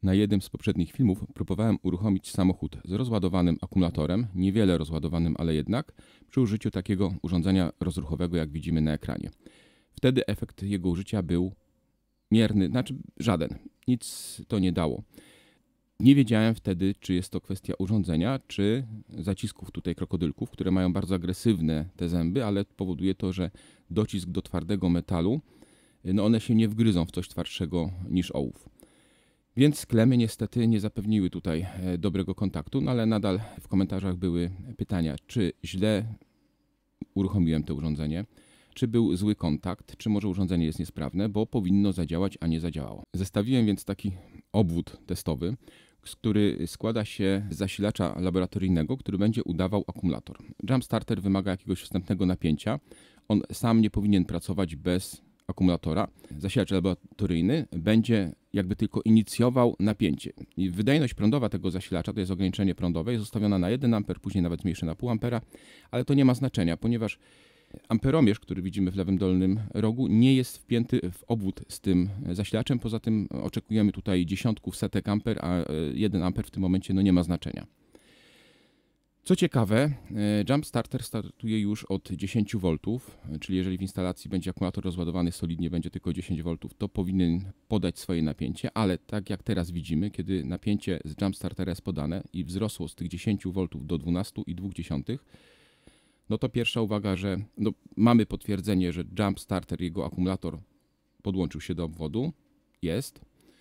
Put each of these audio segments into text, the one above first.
Na jednym z poprzednich filmów próbowałem uruchomić samochód z rozładowanym akumulatorem, niewiele rozładowanym, ale jednak, przy użyciu takiego urządzenia rozruchowego, jak widzimy na ekranie. Wtedy efekt jego użycia był mierny, znaczy żaden. Nic to nie dało. Nie wiedziałem wtedy, czy jest to kwestia urządzenia, czy zacisków tutaj krokodylków, które mają bardzo agresywne te zęby, ale powoduje to, że docisk do twardego metalu, one się nie wgryzą w coś twardszego niż ołów. Więc klemy niestety nie zapewniły tutaj dobrego kontaktu, no ale nadal w komentarzach były pytania, czy źle uruchomiłem to urządzenie, czy był zły kontakt, czy może urządzenie jest niesprawne, bo powinno zadziałać, a nie zadziałało. Zestawiłem więc taki obwód testowy, który składa się z zasilacza laboratoryjnego, który będzie udawał akumulator. Jump starter wymaga jakiegoś wstępnego napięcia. On sam nie powinien pracować bez akumulatora. Zasilacz laboratoryjny będzie jakby tylko inicjował napięcie. I wydajność prądowa tego zasilacza, to jest ograniczenie prądowe, jest ustawiona na 1 A, później nawet zmniejszy na 0,5 A, ale to nie ma znaczenia, ponieważ amperomierz, który widzimy w lewym dolnym rogu, nie jest wpięty w obwód z tym zasilaczem. Poza tym oczekujemy tutaj dziesiątków, setek amper, a 1 A w tym momencie nie ma znaczenia. Co ciekawe, Jump Starter startuje już od 10 V, czyli jeżeli w instalacji będzie akumulator rozładowany solidnie, będzie tylko 10 V, to powinien podać swoje napięcie, ale tak jak teraz widzimy, kiedy napięcie z Jump Startera jest podane i wzrosło z tych 10 V do 12,2, no to pierwsza uwaga, że mamy potwierdzenie, że Jump Starter, jego akumulator podłączył się do obwodu, jest.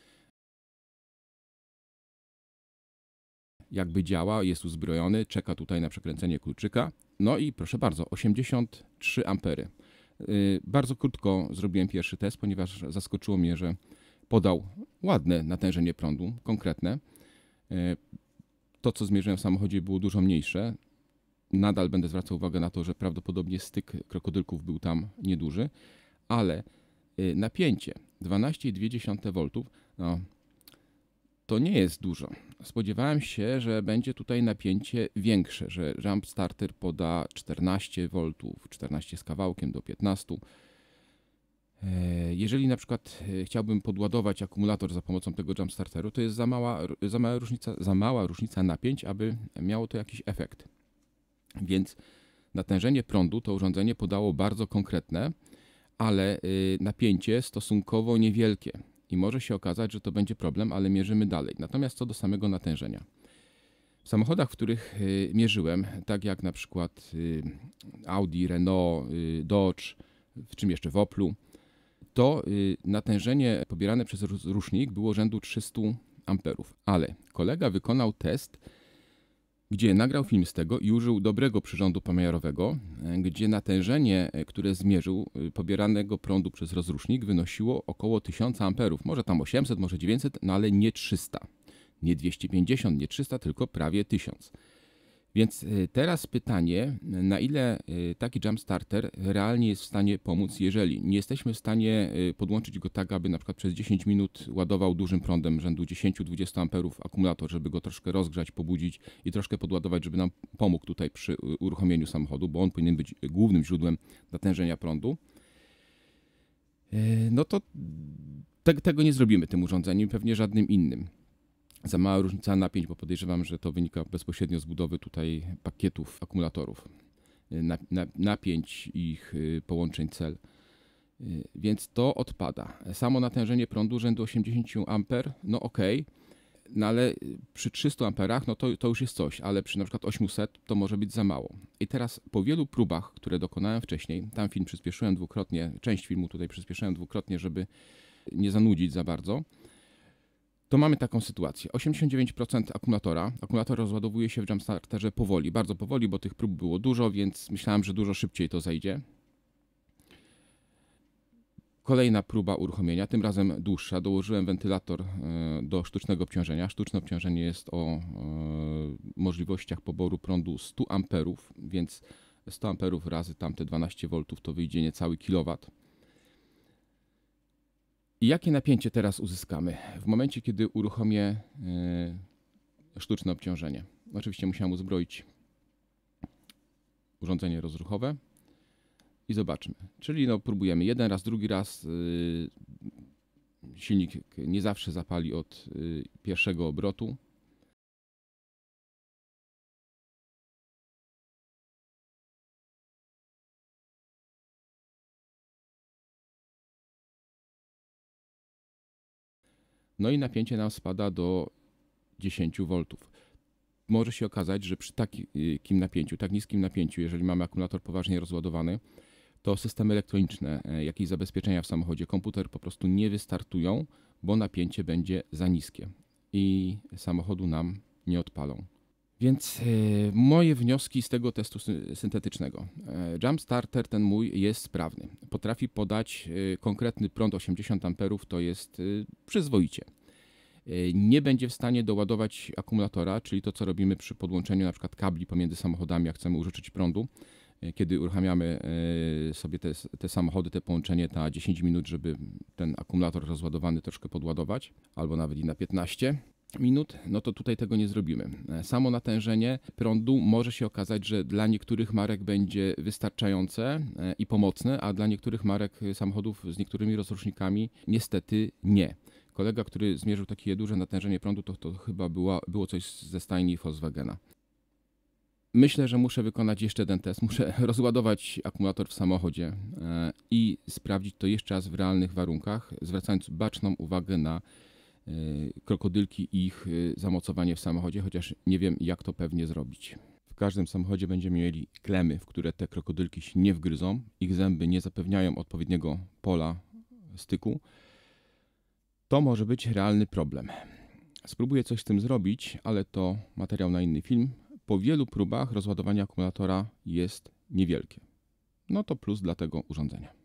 Jakby działa, jest uzbrojony, czeka tutaj na przekręcenie kluczyka. No i proszę bardzo, 83 ampery. Bardzo krótko zrobiłem pierwszy test, ponieważ zaskoczyło mnie, że podał ładne natężenie prądu, konkretne. To, co zmierzyłem w samochodzie, było dużo mniejsze. Nadal będę zwracał uwagę na to, że prawdopodobnie styk krokodylków był tam nieduży, ale napięcie 12,2 V, to nie jest dużo. Spodziewałem się, że będzie tutaj napięcie większe, że Jump Starter poda 14 V, 14 z kawałkiem do 15. Jeżeli na przykład chciałbym podładować akumulator za pomocą tego Jump Starteru, to jest za mała różnica napięć, aby miało to jakiś efekt. Więc natężenie prądu to urządzenie podało bardzo konkretne, ale napięcie stosunkowo niewielkie. I może się okazać, że to będzie problem, ale mierzymy dalej. Natomiast co do samego natężenia. W samochodach, w których mierzyłem, tak jak na przykład Audi, Renault, Dodge, w czym jeszcze w Oplu, to natężenie pobierane przez rusznik było rzędu 300 amperów. Ale kolega wykonał test, gdzie nagrał film z tego i użył dobrego przyrządu pomiarowego, gdzie natężenie, które zmierzył pobieranego prądu przez rozrusznik, wynosiło około 1000 amperów. Może tam 800, może 900, no ale nie 300. Nie 250, nie 300, tylko prawie 1000. Więc teraz pytanie, na ile taki Jump Starter realnie jest w stanie pomóc, jeżeli nie jesteśmy w stanie podłączyć go tak, aby na przykład przez 10 minut ładował dużym prądem rzędu 10-20 amperów akumulator, żeby go troszkę rozgrzać, pobudzić i troszkę podładować, żeby nam pomógł tutaj przy uruchomieniu samochodu, bo on powinien być głównym źródłem natężenia prądu. No to tego nie zrobimy tym urządzeniem, pewnie żadnym innym. Za mała różnica napięć, bo podejrzewam, że to wynika bezpośrednio z budowy tutaj pakietów akumulatorów, napięć ich połączeń cel, więc to odpada. Samo natężenie prądu rzędu 80 A, no okej, no ale przy 300 amperach, no to już jest coś, ale przy na przykład 800 to może być za mało. I teraz po wielu próbach, które dokonałem wcześniej, tam film przyspieszyłem dwukrotnie, część filmu tutaj przyspieszyłem dwukrotnie, żeby nie zanudzić za bardzo, to mamy taką sytuację. 89% akumulator rozładowuje się w Jump Starterze powoli, bardzo powoli, bo tych prób było dużo, więc myślałem, że dużo szybciej to zajdzie. Kolejna próba uruchomienia, tym razem dłuższa. Dołożyłem wentylator do sztucznego obciążenia. Sztuczne obciążenie jest o możliwościach poboru prądu 100 amperów, więc 100 amperów razy tamte 12 V to wyjdzie niecały kilowat. I jakie napięcie teraz uzyskamy? W momencie, kiedy uruchomię sztuczne obciążenie. Oczywiście musiałem uzbroić urządzenie rozruchowe i zobaczmy. Czyli próbujemy jeden raz, drugi raz. silnik nie zawsze zapali od pierwszego obrotu. No i napięcie nam spada do 10 V. Może się okazać, że przy takim napięciu, tak niskim napięciu, jeżeli mamy akumulator poważnie rozładowany, to systemy elektroniczne, jakieś zabezpieczenia w samochodzie, komputer po prostu nie wystartują, bo napięcie będzie za niskie i samochodu nam nie odpalą. Więc moje wnioski z tego testu syntetycznego. Jump starter ten mój jest sprawny. Potrafi podać konkretny prąd 80 A, to jest przyzwoicie. Nie będzie w stanie doładować akumulatora, czyli to, co robimy przy podłączeniu np. kabli pomiędzy samochodami, jak chcemy użyczyć prądu. Kiedy uruchamiamy sobie te samochody, te połączenie na 10 minut, żeby ten akumulator rozładowany troszkę podładować, albo nawet i na 15 minut, no to tutaj tego nie zrobimy. Samo natężenie prądu może się okazać, że dla niektórych marek będzie wystarczające i pomocne, a dla niektórych marek samochodów z niektórymi rozrusznikami niestety nie. Kolega, który zmierzył takie duże natężenie prądu, to chyba było coś ze stajni Volkswagena. Myślę, że muszę wykonać jeszcze ten test. Muszę rozładować akumulator w samochodzie i sprawdzić to jeszcze raz w realnych warunkach, zwracając baczną uwagę na krokodylki i ich zamocowanie w samochodzie, chociaż nie wiem, jak to pewnie zrobić. W każdym samochodzie będziemy mieli klemy, w które te krokodylki się nie wgryzą. Ich zęby nie zapewniają odpowiedniego pola styku. To może być realny problem. Spróbuję coś z tym zrobić, ale to materiał na inny film. Po wielu próbach rozładowanie akumulatora jest niewielkie. No to plus dla tego urządzenia.